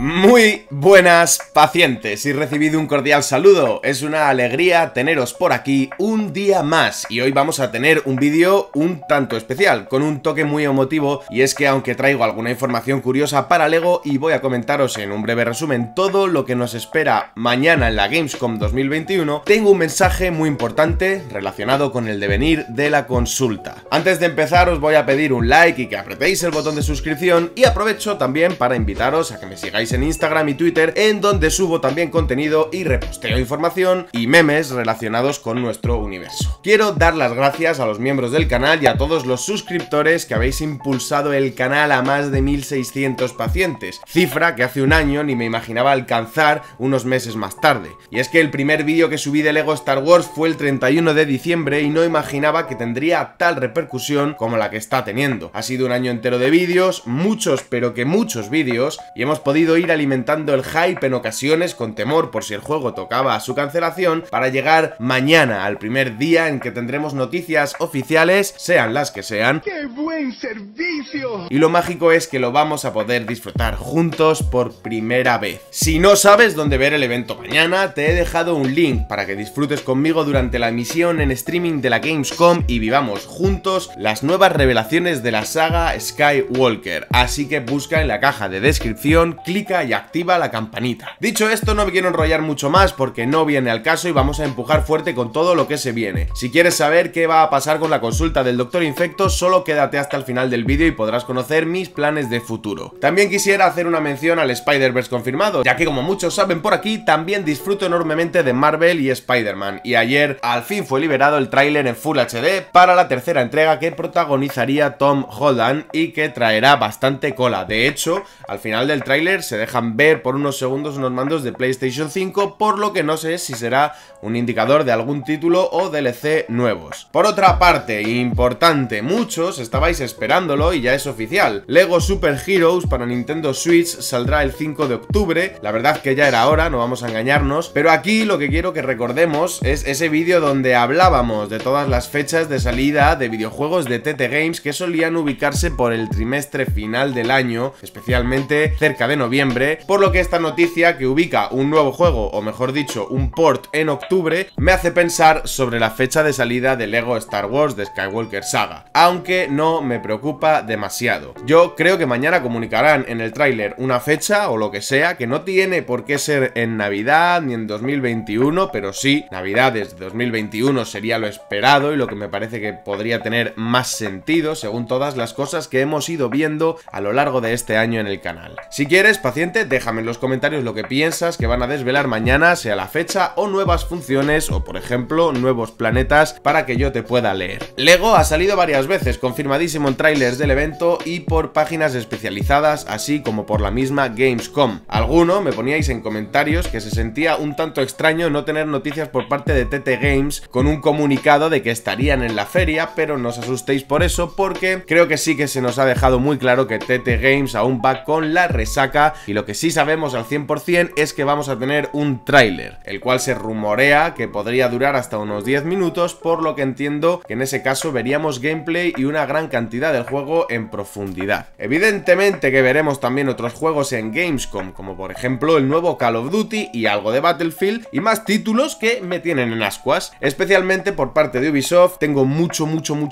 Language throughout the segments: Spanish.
Muy buenas pacientes y recibido un cordial saludo. Es una alegría teneros por aquí un día más y hoy vamos a tener un vídeo un tanto especial, con un toque muy emotivo, y es que aunque traigo alguna información curiosa para LEGO y voy a comentaros en un breve resumen todo lo que nos espera mañana en la Gamescom 2021, tengo un mensaje muy importante relacionado con el devenir de la consulta. Antes de empezar os voy a pedir un like y que apretéis el botón de suscripción, y aprovecho también para invitaros a que me sigáis en Instagram y Twitter, en donde subo también contenido y reposteo información y memes relacionados con nuestro universo. Quiero dar las gracias a los miembros del canal y a todos los suscriptores que habéis impulsado el canal a más de 1600 pacientes, cifra que hace un año ni me imaginaba alcanzar unos meses más tarde. Y es que el primer vídeo que subí de LEGO Star Wars fue el 31 de diciembre y no imaginaba que tendría tal repercusión como la que está teniendo. Ha sido un año entero de vídeos, muchos pero que muchos vídeos, y hemos podido ir alimentando el hype en ocasiones con temor por si el juego tocaba su cancelación, para llegar mañana al primer día en que tendremos noticias oficiales, sean las que sean. ¡Qué buen servicio! Y lo mágico es que lo vamos a poder disfrutar juntos por primera vez. Si no sabes dónde ver el evento mañana, te he dejado un link para que disfrutes conmigo durante la emisión en streaming de la Gamescom y vivamos juntos las nuevas revelaciones de la saga Skywalker. Así que busca en la caja de descripción, clica y activa la campanita. Dicho esto, no me quiero enrollar mucho más porque no viene al caso y vamos a empujar fuerte con todo lo que se viene. Si quieres saber qué va a pasar con la consulta del Doctor Infecto, solo quédate hasta el final del vídeo y podrás conocer mis planes de futuro. También quisiera hacer una mención al Spider-Verse confirmado, ya que como muchos saben por aquí, también disfruto enormemente de Marvel y Spider-Man, y ayer al fin fue liberado el tráiler en Full HD para la tercera entrega que protagonizaría Tom Holland y que traerá bastante cola. De hecho, al final del tráiler se dejan ver por unos segundos unos mandos de PlayStation 5, por lo que no sé si será un indicador de algún título o DLC nuevos. Por otra parte, importante, muchos estabais esperándolo y ya es oficial. LEGO Super Heroes para Nintendo Switch saldrá el 5 de octubre, la verdad que ya era hora, no vamos a engañarnos, pero aquí lo que quiero que recordemos es ese vídeo donde hablábamos de todas las fechas de salida de videojuegos de TT Games que solían ubicarse por el trimestre final del año, especialmente cerca de noviembre, por lo que esta noticia que ubica un nuevo juego, o mejor dicho, un port en octubre, me hace pensar sobre la fecha de salida de LEGO Star Wars de Skywalker Saga, aunque no me preocupa demasiado. Yo creo que mañana comunicarán en el tráiler una fecha o lo que sea, que no tiene por qué ser en Navidad ni en 2021, pero sí, Navidades de 2021 sería lo esperado y lo que me parece que podría tener más sentido según todas las cosas que hemos ido viendo a lo largo de este año en el canal. Si quieres, paciente, déjame en los comentarios lo que piensas que van a desvelar mañana, sea la fecha o nuevas funciones o, por ejemplo, nuevos planetas, para que yo te pueda leer. LEGO ha salido varias veces, confirmadísimo en trailers del evento y por páginas especializadas, así como por la misma Gamescom. Alguno me poníais en comentarios que se sentía un tanto extraño no tener noticias por parte de TT Games con un comunicado de que estarían en la feria, pero no os asustéis por eso, porque creo que sí que se nos ha dejado muy claro que TT Games aún va con la resaca, y lo que sí sabemos al 100% es que vamos a tener un tráiler, el cual se rumorea que podría durar hasta unos 10 minutos, por lo que entiendo que en ese caso veríamos gameplay y una gran cantidad del juego en profundidad. Evidentemente que veremos también otros juegos en Gamescom, como por ejemplo el nuevo Call of Duty y algo de Battlefield, y más títulos que me tienen en ascuas. Especialmente por parte de Ubisoft tengo mucho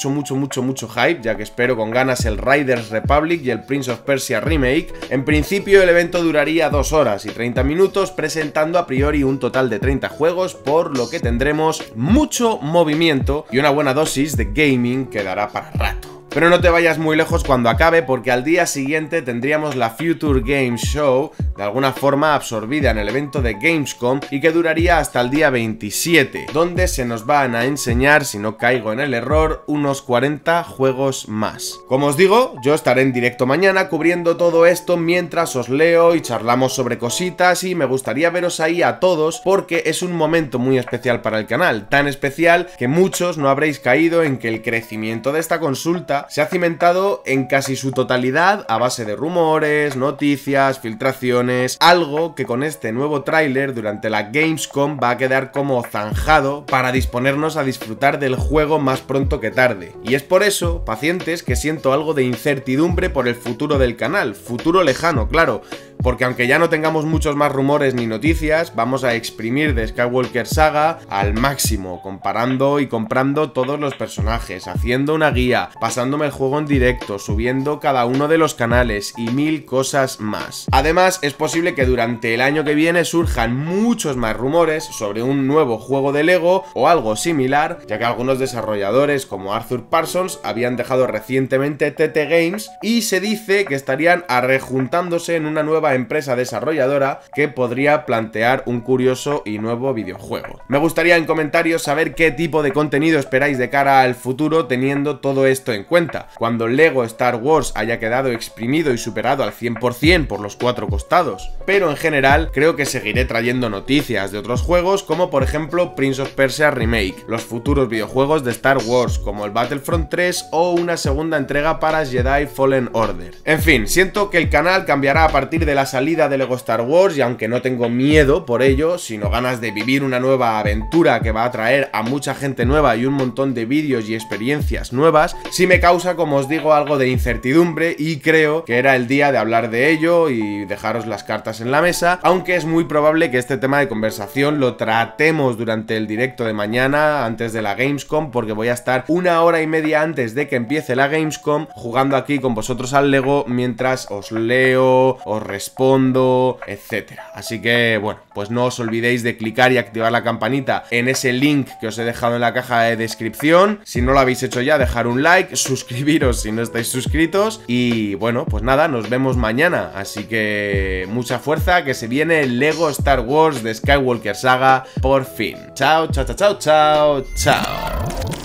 hype, ya que espero con ganas el Riders Republic y el Prince of Persia Remake. En principio el evento duraría 2 horas y 30 minutos, presentando a priori un total de 30 juegos, por lo que tendremos mucho movimiento y una buena dosis de gaming que dará para rato. Pero no te vayas muy lejos cuando acabe, porque al día siguiente tendríamos la Future Games Show, de alguna forma absorbida en el evento de Gamescom y que duraría hasta el día 27, donde se nos van a enseñar, si no caigo en el error, unos 40 juegos más. Como os digo, yo estaré en directo mañana cubriendo todo esto mientras os leo y charlamos sobre cositas, y me gustaría veros ahí a todos porque es un momento muy especial para el canal, tan especial que muchos no habréis caído en que el crecimiento de esta consulta se ha cimentado en casi su totalidad a base de rumores, noticias, filtraciones, algo que con este nuevo tráiler durante la Gamescom va a quedar como zanjado para disponernos a disfrutar del juego más pronto que tarde. Y es por eso, pacientes, que siento algo de incertidumbre por el futuro del canal, futuro lejano, claro, porque aunque ya no tengamos muchos más rumores ni noticias, vamos a exprimir de Skywalker Saga al máximo, comparando y comprando todos los personajes, haciendo una guía, pasándome el juego en directo, subiendo cada uno de los canales y 1000 cosas más. Además, es posible que durante el año que viene surjan muchos más rumores sobre un nuevo juego de Lego o algo similar, ya que algunos desarrolladores como Arthur Parsons habían dejado recientemente TT Games y se dice que estarían arrejuntándose en una nueva empresa desarrolladora que podría plantear un curioso y nuevo videojuego. Me gustaría en comentarios saber qué tipo de contenido esperáis de cara al futuro teniendo todo esto en cuenta. Cuando Lego Star Wars haya quedado exprimido y superado al 100% por los 4 costados. Pero en general creo que seguiré trayendo noticias de otros juegos como por ejemplo Prince of Persia Remake, los futuros videojuegos de Star Wars como el Battlefront 3 o una segunda entrega para Jedi Fallen Order. En fin, siento que el canal cambiará a partir de la salida de Lego Star Wars y aunque no tengo miedo por ello, sino ganas de vivir una nueva aventura que va a traer a mucha gente nueva y un montón de vídeos y experiencias nuevas, sí me causa, como os digo, algo de incertidumbre y creo que era el día de hablar de ello y dejaros las cartas en la mesa, aunque es muy probable que este tema de conversación lo tratemos durante el directo de mañana antes de la Gamescom, porque voy a estar 1 hora y media antes de que empiece la Gamescom jugando aquí con vosotros al Lego mientras os leo, os respondo, etcétera. Así que bueno, pues no os olvidéis de clicar y activar la campanita en ese link que os he dejado en la caja de descripción. Si no lo habéis hecho ya, dejar un like, suscribiros si no estáis suscritos y bueno, pues nada, nos vemos mañana. Así que mucha fuerza, que se viene el Lego Star Wars de Skywalker Saga por fin. Chao, chao, chao, chao, chao, chao.